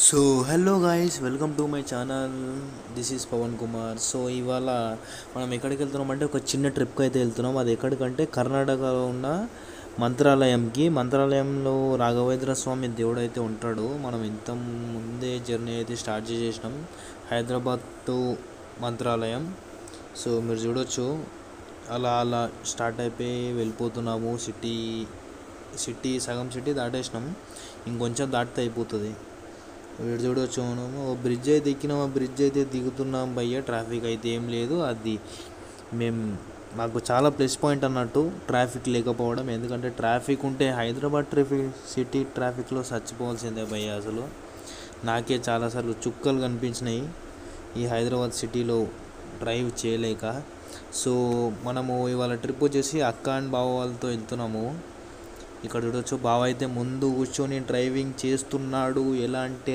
So hello guys, welcome to my channel. This is Pavan Kumar. So ఇవాళ మనం ఎక్కడికి వెళ్తున్నాం అంటే ఒక చిన్న ట్రిప్కి అయితే వెళ్తున్నాం. అది ఎక్కడికంటే కర్ణాటకలో ఉన్న మంత్రాలయంలో రాఘవేంద్ర స్వామి దేవుడు అయితే ఉంటాడు. మనం ఇంత ముందే జర్నీ అయితే స్టార్ట్ చేసేసినాం, హైదరాబాద్ టు మంత్రాలయం. సో మీరు చూడొచ్చు, అలా అలా స్టార్ట్ అయిపోయి వెళ్ళిపోతున్నాము. సిటీ సగం సిటీ దాటేసినాం, ఇంకొంచెం దాటితే అయిపోతుంది. వీడు చూడవచ్చు, మనము ఓ బ్రిడ్జ్ అయితే ఎక్కినాం, ఆ బ్రిడ్జ్ అయితే దిగుతున్నాం భయ్య. ట్రాఫిక్ అయితే ఏం లేదు. అది మేము మాకు చాలా ప్లస్ పాయింట్ అన్నట్టు ట్రాఫిక్ లేకపోవడం. ఎందుకంటే ట్రాఫిక్ ఉంటే హైదరాబాద్ సిటీ ట్రాఫిక్లో చచ్చిపోవాల్సిందే భయ్య. అసలు నాకే చాలాసార్లు చుక్కలు కనిపించినాయి ఈ హైదరాబాద్ సిటీలో డ్రైవ్ చేయలేక. సో మనము ఇవాళ ట్రిప్ వచ్చేసి అక్క అండ్ బావ వాళ్ళతో వెళ్తున్నాము. ఇక్కడ చూడొచ్చు, బావ అయితే ముందు కూర్చొని డ్రైవింగ్ చేస్తున్నాడు. ఎలా అంటే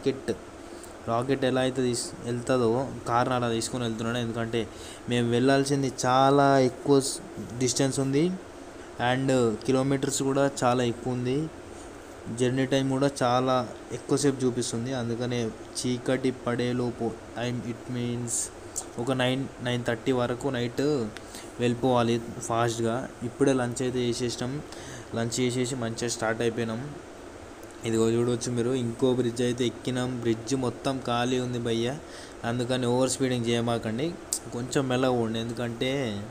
రాకెట్ ఎలా అయితే వెళ్తుందో కార్ని అలా తీసుకొని వెళ్తున్నాడు. ఎందుకంటే మేము వెళ్ళాల్సింది చాలా ఎక్కువ డిస్టెన్స్ ఉంది, అండ్ కిలోమీటర్స్ కూడా చాలా ఎక్కువ ఉంది. జర్నీ టైం కూడా చాలా ఎక్కువసేపు చూపిస్తుంది. అందుకనే చీకటి పడేలోపు ఇట్ మీన్స్ ఒక 9:30 వరకు నైట్ వెళ్ళిపోవాలి ఫాస్ట్గా. ఇప్పుడే లంచ్ అయితే లంచ్ చేసేసి మంచిగా స్టార్ట్ అయిపోయినాం. ఇదిగో చూడవచ్చు మీరు, ఇంకో బ్రిడ్జ్ అయితే ఎక్కినాం. బ్రిడ్జ్ మొత్తం ఖాళీ ఉంది భయ్య. అందుకని ఓవర్ స్పీడింగ్ చేయమాకండి, కొంచెం మెల్లగా ఉండి. ఎందుకంటే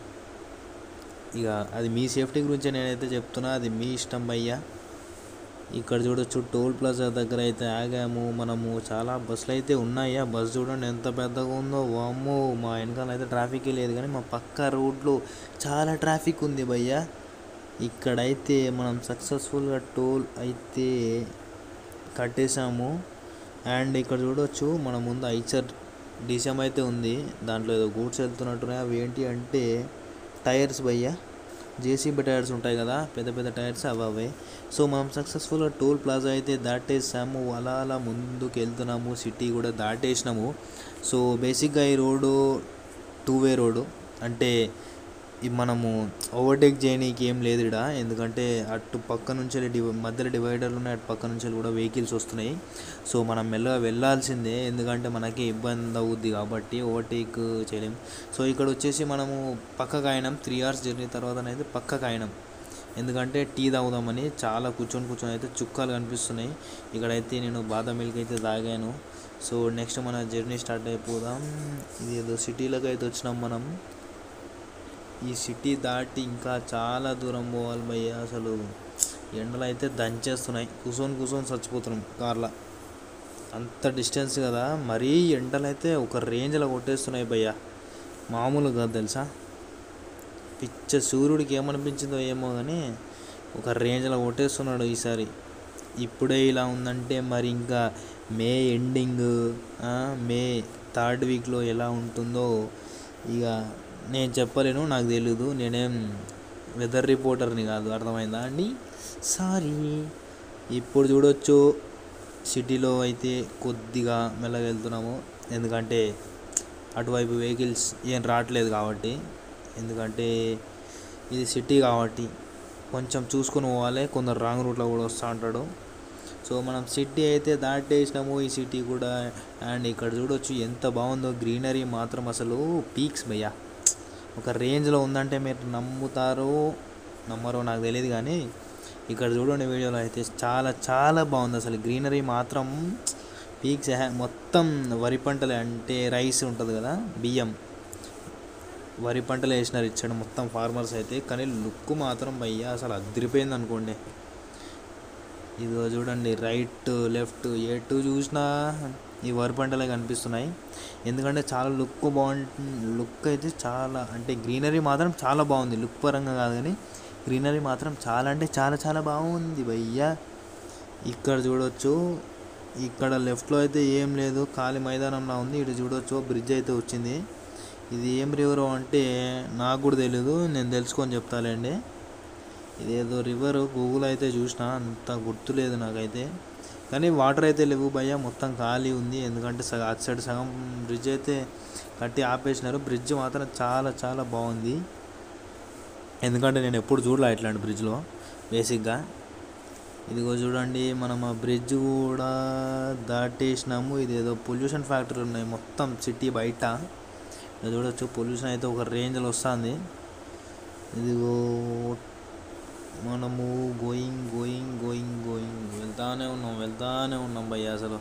ఇక అది మీ సేఫ్టీ గురించి నేనైతే చెప్తున్నా, అది మీ ఇష్టం భయ్య. ఇక్కడ చూడొచ్చు, టోల్ ప్లాజా దగ్గర అయితే ఆగాము మనము. చాలా బస్సులు అయితే ఉన్నాయి. ఆ బస్సు చూడండి ఎంత పెద్దగా ఉందో, వామ్మో. మా వెనకాల అయితే ట్రాఫిక్ లేదు, కానీ మా పక్క రోడ్లో చాలా ట్రాఫిక్ ఉంది భయ్య. ఇక్కడైతే మనం సక్సెస్ఫుల్గా టోల్ అయితే కట్టేసాము. అండ్ ఇక్కడ చూడవచ్చు, మన ముందు ఐచర్ డీసీఎం అయితే ఉంది. దాంట్లో ఏదో గూడ్స్ వెళ్తున్నట్టున్నాయి. అవి ఏంటి అంటే టైర్స్ భయ్య, జేసీబీ టైర్స్ ఉంటాయి కదా, పెద్ద పెద్ద టైర్స్ అవే. సో మనం సక్సెస్ఫుల్గా టోల్ ప్లాజా అయితే దాటేసాము. అలా అలా ముందుకు వెళ్తున్నాము, సిటీ కూడా దాటేసినాము. సో బేసిక్గా ఈ రోడ్డు 2-వే రోడ్డు, అంటే మనము ఓవర్టేక్ చేయనీకి ఏం లేదు ఇక్కడ. ఎందుకంటే అటు పక్క నుంచి మధ్యలో డివైడర్లు ఉన్నాయి, అటు పక్క నుంచి కూడా వెహికల్స్ వస్తున్నాయి. సో మనం మెల్లగా వెళ్ళాల్సిందే, ఎందుకంటే మనకి ఇబ్బంది అవుద్ది కాబట్టి ఓవర్టేక్ చేయలేము. సో ఇక్కడ వచ్చేసి మనము పక్కకు అయినాం. 3 hours జర్నీ తర్వాతనైతే పక్కకు అయినాం. ఎందుకంటే టీ తాగుదామని. చాలా కూర్చొని అయితే చుక్కాలు కనిపిస్తున్నాయి. ఇక్కడైతే నేను బాదం మిల్క్ అయితే తాగాను. సో నెక్స్ట్ మన జర్నీ స్టార్ట్ అయిపోదాం. ఇది ఏదో సిటీలోకి అయితే వచ్చినాం మనం. ఈ సిటీ దాటి ఇంకా చాలా దూరం పోవాలి భయ్య. అసలు ఎండలు అయితే దంచేస్తున్నాయి, కూర్చొని చచ్చిపోతున్నాం కార్లో. అంత డిస్టెన్స్ కదా, మరీ ఎండలు అయితే ఒక రేంజ్లో కొట్టేస్తున్నాయి భయ్య, మామూలుగా కాదు తెలుసా. సూర్యుడికి ఏమనిపించిందో ఏమో కానీ ఒక రేంజ్లో కొట్టేస్తున్నాడు ఈసారి. ఇప్పుడే ఇలా ఉందంటే మరి ఇంకా మే ఎండింగ్, మే 3rd వీక్లో ఎలా ఉంటుందో ఇక నేను చెప్పలేను, నాకు తెలీదు. నేనేం వెదర్ రిపోర్టర్ని కాదు, అర్థమైందా అండి? సారీ. ఇప్పుడు చూడొచ్చు, సిటీలో అయితే కొద్దిగా మెల్లగా వెళ్తున్నాము. ఎందుకంటే అటువైపు వెహికల్స్ ఏం రావట్లేదు కాబట్టి. ఎందుకంటే ఇది సిటీ కాబట్టి కొంచెం చూసుకొని పోవాలి. కొందరు రాంగ్ రూట్లో కూడా వస్తూ ఉంటాడు. సో మనం సిటీ అయితే దాటేసినాము, ఈ సిటీ కూడా. అండ్ ఇక్కడ చూడొచ్చు ఎంత బాగుందో, గ్రీనరీ మాత్రం అసలు పీక్స్ భయ్యా. ఒక రేంజ్లో ఉందంటే మీరు నమ్మరో నాకు తెలియదు, కానీ ఇక్కడ చూడండి వీడియోలో అయితే చాలా చాలా బాగుంది అసలు. గ్రీనరీ మాత్రం పీక్స్. మొత్తం వరి పంటలే, అంటే రైస్ ఉంటుంది కదా, బియ్యం, వరి పంటలు వేసినారు ఇచ్చాడు మొత్తం ఫార్మర్స్ అయితే. కానీ లుక్ మాత్రం భయ్యా అసలు అదిరిపోయింది అనుకోండి. ఇదిగో చూడండి, రైట్ లెఫ్ట్ ఎటు చూసినా ఈ వరి పంటలే కనిపిస్తున్నాయి. ఎందుకంటే చాలా లుక్ అయితే చాలా, అంటే గ్రీనరీ మాత్రం చాలా బాగుంది. లుక్ పరంగా కాదు కానీ గ్రీనరీ మాత్రం చాలా అంటే చాలా చాలా బాగుంది భయ్యా. ఇక్కడ చూడొచ్చు, ఇక్కడ లెఫ్ట్లో అయితే ఏం లేదు, ఖాళీ మైదానంలా ఉంది. ఇటు చూడొచ్చు, బ్రిడ్జ్ అయితే వచ్చింది. ఇది ఏం రివర్ అంటే నాకు కూడా తెలీదు, నేను తెలుసుకొని చెప్తాలేండి. ఇదేదో రివర్, గూగుల్ అయితే చూసిన, అంత గుర్తులేదు నాకైతే. కానీ వాటర్ అయితే లేవు భయ్య, మొత్తం ఖాళీ ఉంది. ఎందుకంటే అటు సైడ్ సగం బ్రిడ్జ్ అయితే కట్టి ఆపేసినారు. బ్రిడ్జ్ మాత్రం చాలా చాలా బాగుంది. ఎందుకంటే నేను ఎప్పుడు చూడలే ఇట్లాంటి బ్రిడ్జ్లో బేసిక్గా. ఇదిగో చూడండి, మనం ఆ బ్రిడ్జ్ కూడా దాటేసినాము. ఇది ఏదో పొల్యూషన్ ఫ్యాక్టరీ ఉన్నాయి మొత్తం సిటీ బయట. ఇది చూడొచ్చు, పొల్యూషన్ అయితే ఒక రేంజ్లో వస్తుంది. ఇదిగో మనము గోయింగ్ గోయింగ్ గోయింగ్ గోయింగ్ వెళ్తానే ఉన్నాం భయ్య. అసలు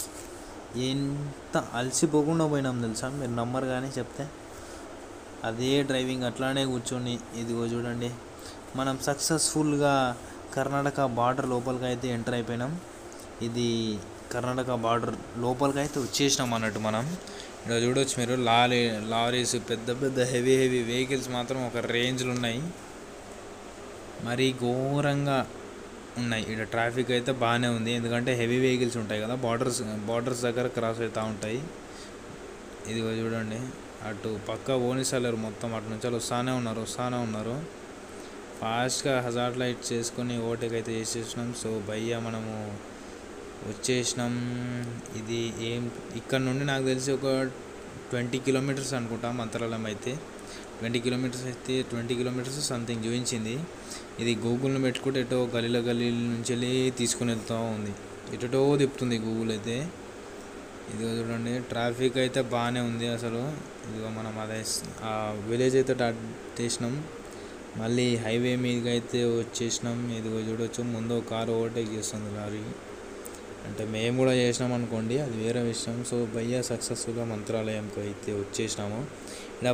ఎంత అలసిపోకుండా పోయినాం తెలుసా, మీరు నమ్మరు కానీ చెప్తే. అదే డ్రైవింగ్ అట్లానే కూర్చొని ఇదిగో చూడండి, మనం సక్సెస్ఫుల్గా కర్ణాటక బార్డర్ లోపలికి అయితే ఎంటర్ అయిపోయినాం. ఇది కర్ణాటక బార్డర్ లోపలికి అయితే వచ్చేసినాం అన్నట్టు మనం. ఇక్కడ చూడవచ్చు మీరు, లారీస్ పెద్ద పెద్ద హెవీ వెహికల్స్ మాత్రం ఒక రేంజ్లో ఉన్నాయి, మరీ ఘోరంగా ఉన్నాయి. ఇక్కడ ట్రాఫిక్ అయితే బాగానే ఉంది, ఎందుకంటే హెవీ వెహికల్స్ ఉంటాయి కదా, బార్డర్స్ దగ్గర క్రాస్ అవుతూ ఉంటాయి. ఇదిగో చూడండి, అటు పక్క ఓనిసలేరు మొత్తం, అటు నుంచి వస్తూనే ఉన్నారు. ఫాస్ట్గా హజార్డ్ లైట్ చేసుకొని ఓవర్టేక్ అయితే చేసేసినాం. సో భయ్య మనము వచ్చేసినాం. ఇది ఇక్కడ నుండి నాకు తెలిసి ఒక 20 కిలోమీటర్స్ అనుకుంటా మంత్రాలయం అయితే. 20 కిలోమీటర్స్ సంథింగ్ చూపించింది. ఇది గూగుల్ని పెట్టుకుంటే ఎటో గలీల నుంచి వెళ్ళి తీసుకుని వెళ్తూ ఉంది, ఎటో తిప్పుతుంది గూగుల్ అయితే. ఇదిగో చూడండి, ట్రాఫిక్ అయితే బాగానే ఉంది అసలు. ఇదిగో మనం అదే ఆ విలేజ్ అయితే చేసినాం, మళ్ళీ హైవే మీదకి అయితే వచ్చేసినాం. ఇదిగో చూడవచ్చు, ముందు కారు ఓవర్టేక్ చేస్తుంది లారీ, అంటే మేము కూడా చేసినాం అనుకోండి, అది వేరే విషయం. సో భయ్య సక్సెస్ఫుల్గా మంత్రాలయంకి అయితే వచ్చేసినాము. ఇలా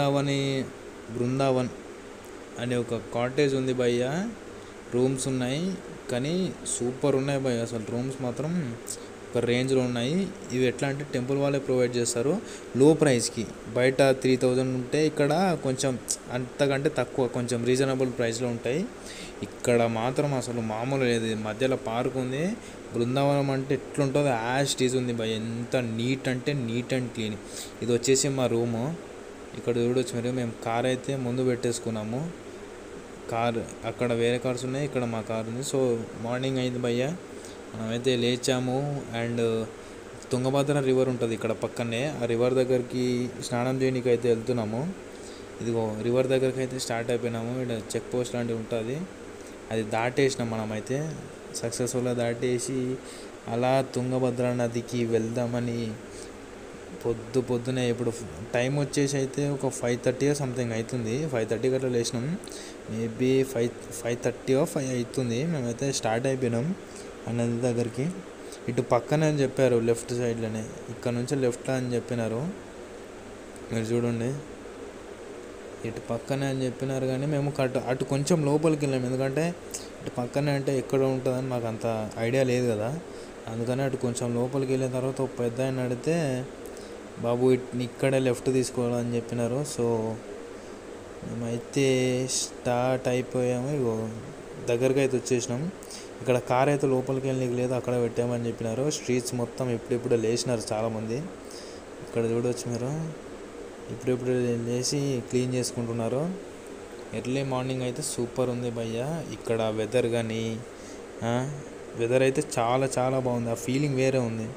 బృందావన్ అనే ఒక కాటేజ్ ఉంది భయ్య, రూమ్స్ ఉన్నాయి, కానీ సూపర్ ఉన్నాయి భయ్య. అసలు రూమ్స్ మాత్రం ఒక రేంజ్లో ఉన్నాయి. ఇవి ఎట్లా అంటే టెంపుల్ వాళ్ళే ప్రొవైడ్ చేస్తారు లో ప్రైస్కి. బయట 3000 ఉంటే ఇక్కడ కొంచెం అంతకంటే తక్కువ, కొంచెం రీజనబుల్ ప్రైస్లో ఉంటాయి. ఇక్కడ మాత్రం అసలు మామూలు లేదు. మధ్యలో పార్క్ ఉంది. బృందావనం అంటే ఎట్లుంటుందో యాజ్ ఉంది భయ్, ఎంత నీట్ అంటే నీట్ అండ్ క్లీన్. ఇది వచ్చేసి మా రూము. ఇక్కడ చూడవచ్చు మీరు, మేము కార్ అయితే ముందు పెట్టేసుకున్నాము. కార్ అక్కడ వేరే కార్స్ ఉన్నాయి, ఇక్కడ మా కార్ ఉంది. సో మార్నింగ్ అయింది భయ్య, మనమైతే లేచాము. అండ్ తుంగభద్ర రివర్ ఉంటుంది ఇక్కడ పక్కనే, ఆ రివర్ దగ్గరికి స్నానం చేయడానికి అయితే వెళ్తున్నాము. ఇదిగో రివర్ దగ్గరికి అయితే స్టార్ట్ అయిపోయినాము. ఇక్కడ చెక్ పోస్ట్ లాంటివి ఉంటుంది, అది దాటేసినాం మనమైతే సక్సెస్ఫుల్గా దాటేసి అలా తుంగభద్ర నదికి వెళ్దామని పొద్దునే. ఇప్పుడు టైం వచ్చేసి అయితే ఒక 5:30 సంథింగ్ అవుతుంది. 5:30 గట్లా లేచినాం, మేబీ 5:30 or 5 అవుతుంది. మేమైతే స్టార్ట్ అయిపోయినాం ఆ నది దగ్గరికి. ఇటు పక్కనే అని చెప్పారు, లెఫ్ట్ సైడ్లోనే, ఇక్కడ నుంచి లెఫ్ట్లో అని చెప్పినారు. మీరు చూడండి, ఇటు పక్కనే అని చెప్పినారు, కానీ మేము అటు కొంచెం లోపలికి వెళ్ళాము. ఎందుకంటే ఇటు పక్కనే అంటే ఎక్కడ ఉంటుందని మాకు అంత ఐడియా లేదు కదా, అందుకని అటు కొంచెం లోపలికి వెళ్ళిన తర్వాత ఒక పెద్ద ఆయన అడిగితే, బాబు ఇక్కడే లెఫ్ట్ తీసుకోవాలని చెప్పినారు. సో మేమైతే స్టార్ట్ అయిపోయాము. ఇగో దగ్గరికి అయితే వచ్చేసినాం. ఇక్కడ కార్ అయితే లోపలికి వెళ్ళి లేదు, అక్కడ పెట్టామని చెప్పినారు. స్ట్రీట్స్ మొత్తం ఇప్పుడిప్పుడు లేచినారు చాలామంది. ఇక్కడ చూడవచ్చు మీరు, ఇప్పుడిప్పుడు లేచి క్లీన్ చేసుకుంటున్నారు. ఎర్లీ మార్నింగ్ అయితే సూపర్ ఉంది భయ్య. ఇక్కడ వెదర్ అయితే చాలా చాలా బాగుంది, ఆ ఫీలింగ్ వేరే ఉంది.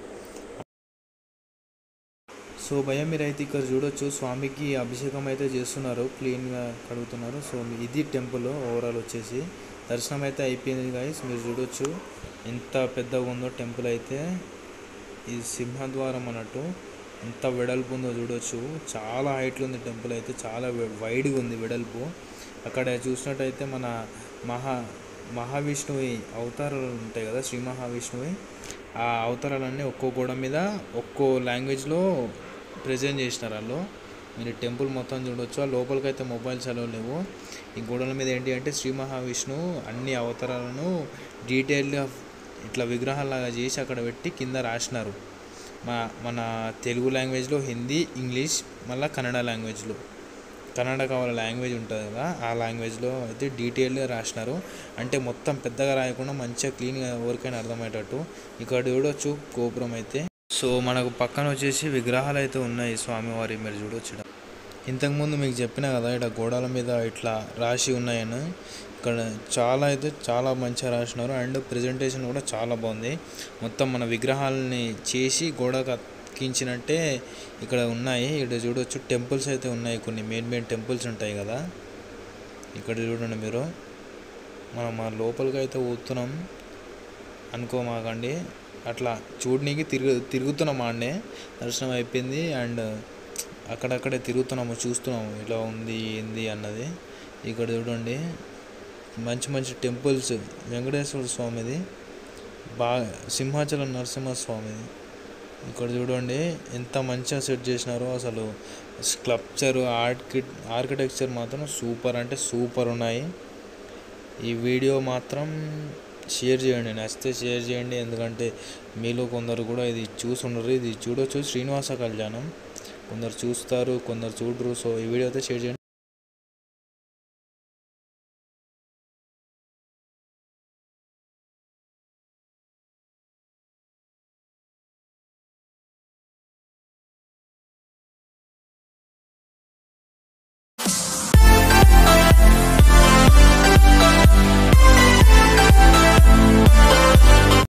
సో భయ్య మీరైతే ఇక్కడ చూడొచ్చు, స్వామికి అభిషేకం అయితే చేస్తున్నారు, క్లీన్గా కడుగుతున్నారు. సో ఇది టెంపుల్ ఓవరాల్ వచ్చేసి. దర్శనం అయితే అయిపోయింది గైస్, మీరు చూడొచ్చు ఎంత పెద్దగా ఉందో టెంపుల్ అయితే. ఇది సింహద్వారం అన్నట్టు, ఎంత వెడల్పు ఉందో చూడొచ్చు. చాలా హైట్లో ఉంది టెంపుల్ అయితే, చాలా వైడ్గా ఉంది వెడల్పు. అక్కడ చూసినట్టయితే మన మహావిష్ణువి అవతారాలు ఉంటాయి కదా, శ్రీ మహావిష్ణువి, ఆ అవతారాలన్నీ ఒక్కో గోడ మీద ఒక్కో లాంగ్వేజ్లో ప్రజెంట్ చేసినారు వాళ్ళు. మీరు టెంపుల్ మొత్తం చూడొచ్చు. ఆ లోపలికైతే మొబైల్స్ అలౌ లేవు. ఈ గోడల మీద ఏంటి అంటే శ్రీ మహావిష్ణువు అన్ని అవతారాలను డీటెయిల్గా ఇట్లా విగ్రహాలాగా చేసి అక్కడ పెట్టి కింద రాసినారు. మన తెలుగు లాంగ్వేజ్లో, హిందీ, ఇంగ్లీష్, మళ్ళీ కన్నడ లాంగ్వేజ్లో, కర్ణాటక వాళ్ళ లాంగ్వేజ్ ఉంటుంది కదా, ఆ లాంగ్వేజ్లో అయితే డీటెయిల్గా రాసినారు. అంటే మొత్తం పెద్దగా రాయకుండా మంచిగా క్లీన్గా ఎవరికైనా అర్థమయ్యేటట్టు. ఇక్కడ చూడొచ్చు గోపురం అయితే. సో మనకు పక్కన వచ్చేసి విగ్రహాలు అయితే ఉన్నాయి స్వామివారి, మీరు చూడొచ్చు. ఇంతకుముందు మీకు చెప్పిన కదా, ఇక్కడ గోడల మీద ఇట్లా రాసి ఉన్నాయని. ఇక్కడ చాలా మంచిగా రాసినారు. అండ్ ప్రజెంటేషన్ కూడా చాలా బాగుంది. మొత్తం మన విగ్రహాలని చేసి గోడకు అతికించినట్టే ఇక్కడ ఉన్నాయి. ఇక్కడ చూడొచ్చు టెంపుల్స్ అయితే ఉన్నాయి, కొన్ని మెయిన్ టెంపుల్స్ ఉంటాయి కదా. ఇక్కడ చూడండి మీరు, మనం లోపలికి అయితే పోతున్నాం. అనుకోమాకండి. అట్లా చూడనీకి తిరుగుతున్నాం ఆడనే. దర్శనం అయిపోయింది అండ్ అక్కడక్కడే తిరుగుతున్నాము, చూస్తున్నాము ఇలా ఉంది ఏంది అన్నది. ఇక్కడ చూడండి మంచి మంచి టెంపుల్స్, వెంకటేశ్వర స్వామిది, సింహాచలం నరసింహస్వామిది. ఇక్కడ చూడండి ఎంత మంచిగా సెట్ చేసినారో అసలు. స్కల్ప్చర్ ఆర్కిటెక్చర్ మాత్రం సూపర్ అంటే సూపర్ ఉన్నాయి. ఈ వీడియో మాత్రం షేర్ చేయండి, నచ్చితే షేర్ చేయండి. ఎందుకంటే మీలో కొందరు కూడా ఇది చూసుండరు, ఇది చూడొచ్చు. శ్రీనివాస కళ్యాణం కొందరు చూస్తారు, కొందరు చూడరు. సో ఈ వీడియో అయితే షేర్ చేయండి.